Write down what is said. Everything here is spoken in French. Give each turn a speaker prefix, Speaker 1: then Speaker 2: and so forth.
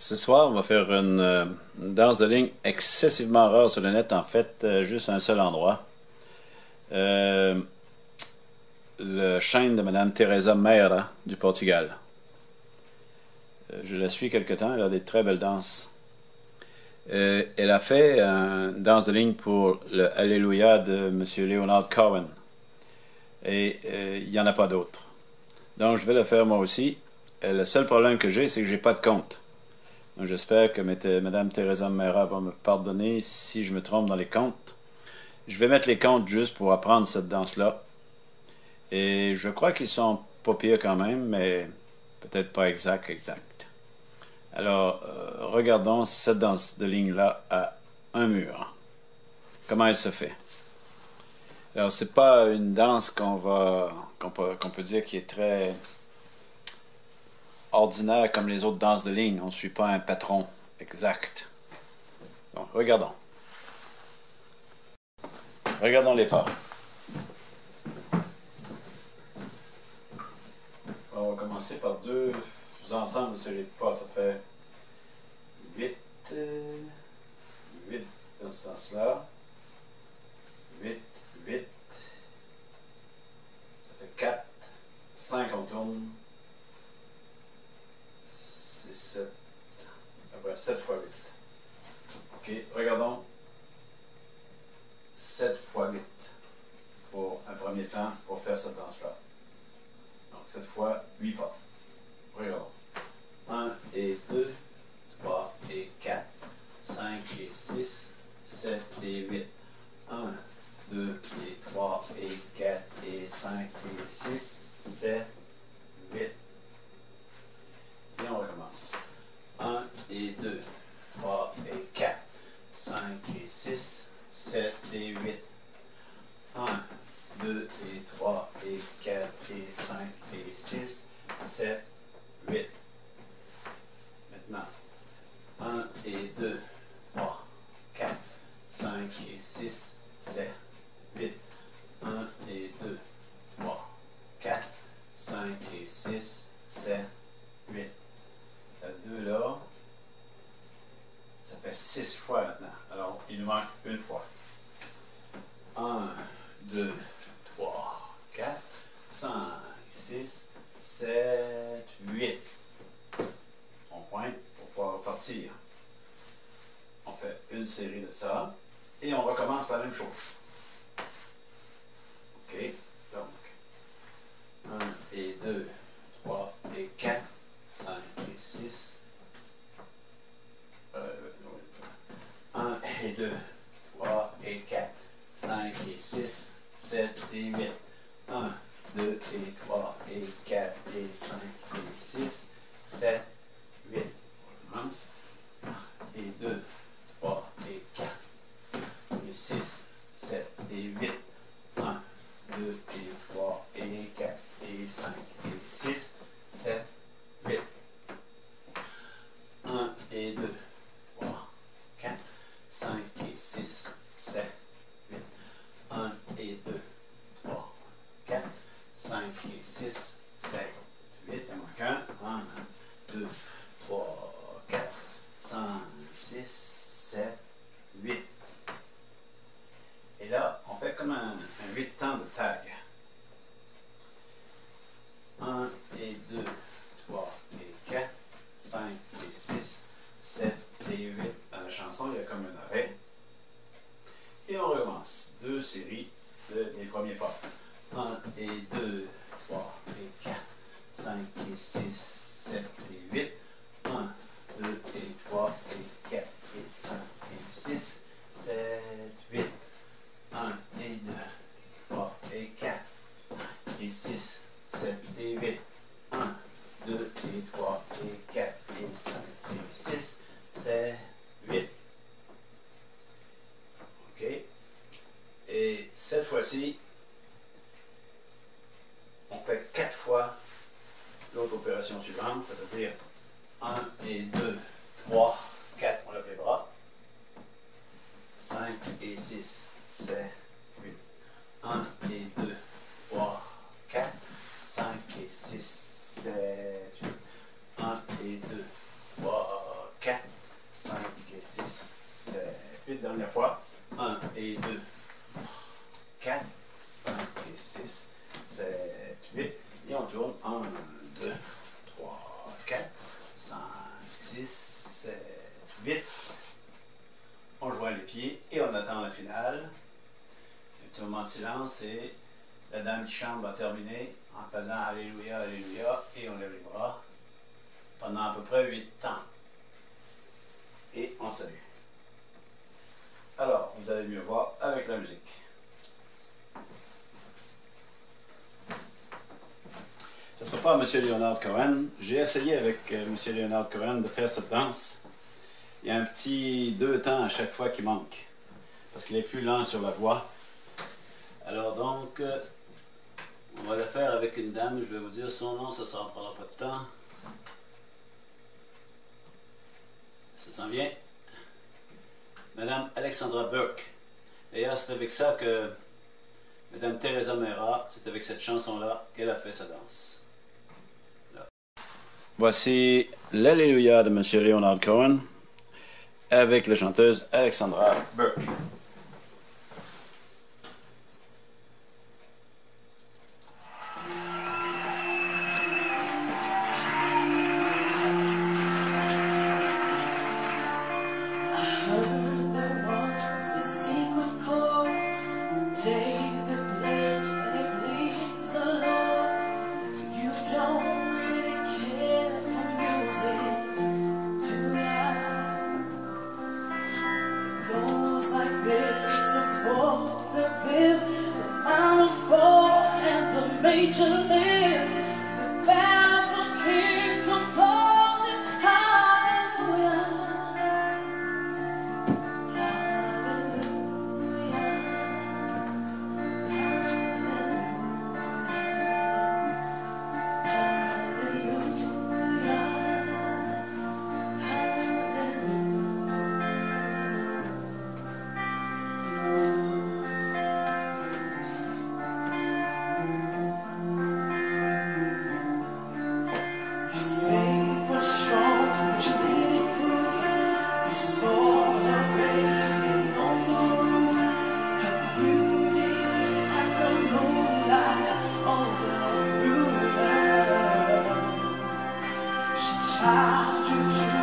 Speaker 1: Ce soir, on va faire une danse de ligne excessivement rare sur le net, en fait, juste à un seul endroit. Euh, le chêne de Madame Teresa Meira du Portugal. Je la suis quelque temps, elle a des très belles danses. Elle a fait une danse de ligne pour le Alléluia de Monsieur Leonard Cohen. Et il n'y en a pas d'autres. Donc je vais le faire moi aussi. Le seul problème que j'ai, c'est que j'ai pas de compte. Donc j'espère que Madame Teresa Meira va me pardonner si je me trompe dans les comptes. Je vais mettre les comptes juste pour apprendre cette danse-là. Et je crois qu'ils sont pas pires quand même, mais peut-être pas exact. Alors, regardons cette danse de ligne-là à un mur. Comment elle se fait? Alors, c'est pas une danse qu'on peut dire qui est très ordinaire comme les autres danses de ligne. On ne suit pas un patron exact. Donc, regardons. Regardons les pas. On va commencer par deux ensembles sur les pas. Ça fait 8, 8 dans ce sens-là. 8, 8. Ça fait 4, 5 on tourne. 6, 7. Après 7 fois 8. Ok, regardons. 7 fois 8 pour un premier temps pour faire cette danse-là. Donc 7 fois 8 pas. Regardons. 1 et 2, 3 et 4, 5 et 6, 7 et 8. 1, 2 et 3 et 4 et 5 et 6, 7, 8. Et on recommence. 1 et 2, 3 et 4, 5 et 6, 7 et 8. 1, 2 et 3 et 4 et 5 et 6, 7, 8. Maintenant, 1 et 2, 3, 4, 5 et 6, 7, 8. 1 et 2, 3, 4, 5 et 6, 7, 8. Ça fait 2 là. Ça fait 6 fois maintenant. Alors, il nous manque une fois. 1, 2, 3, 4, 5, 6, 7, 8. On pointe pour pouvoir repartir. On fait une série de ça. Et on recommence la même chose. OK? Donc, 1 et 2, 3 et 4, 5 et 6. 1 et 2, 3 et 4, 5 et 6, 7 et 8. 1, 2 et 3 et 4 et 5 et 6, 7, 8. On recommence. 1 et 2, 3 et 4 et 6, 7 et 8. 1, 2 et 3 et 4 et 5 et 6, 7, 8. 1 et 2, 3, 4, 5 et 6, 7, 8. 1 et 2, 3, 4, 5 et 6, 7, 8. Il manque un. 1, 2, 3, 4, 5, 6, 7, 8. Et là, on fait comme un 8 temps de tag. 1 et 2, 3 et 4, 5 et 6, 7 et 8. Dans la chanson, il y a comme un arrêt. Et on recommence. 2 séries des premiers pas. 1 et 2, 3 et 4, 5 et 6, 7 et 8. 1, 2 et 3 et 4 et 5 et 6, 7, 8. 1 et 2, 3 et 4, 5 et 6, 7 et 8. 1, 2 et 3 et 4 et 5 et 6, 7, 8. OK. Et cette fois-ci, on fait 4 fois l'autre opération suivante, c'est-à-dire 1 et 2, 3, 4, on lève les bras. 5 et 6, 7, 8. 1 et 2, 3, 4, 5 et 6, 7, 8. 1 et 2, 3, 6, 7, 8. On joint les pieds et on attend la finale. Un petit moment de silence et la dame qui chante va terminer en faisant Alléluia, Alléluia et on lève les bras pendant à peu près 8 temps. Et on salue. Alors, vous allez mieux voir avec la musique. Ce ne sera pas M. Leonard Cohen. J'ai essayé avec M. Leonard Cohen de faire cette danse. Il y a un petit 2 temps à chaque fois qui manque. Parce qu'il est plus lent sur la voix. Alors donc, on va le faire avec une dame. Je vais vous dire son nom, ça ne prendra pas de temps. Ça s'en vient. Madame Alexandra Burke. D'ailleurs, c'est avec ça que Madame Teresa Mera, c'est avec cette chanson-là qu'elle a fait sa danse. Là. Voici l'Alléluia de M. Leonard Cohen avec la chanteuse Alexandra Burke.
Speaker 2: Major lives, the baffled king composes hallelujah, child, you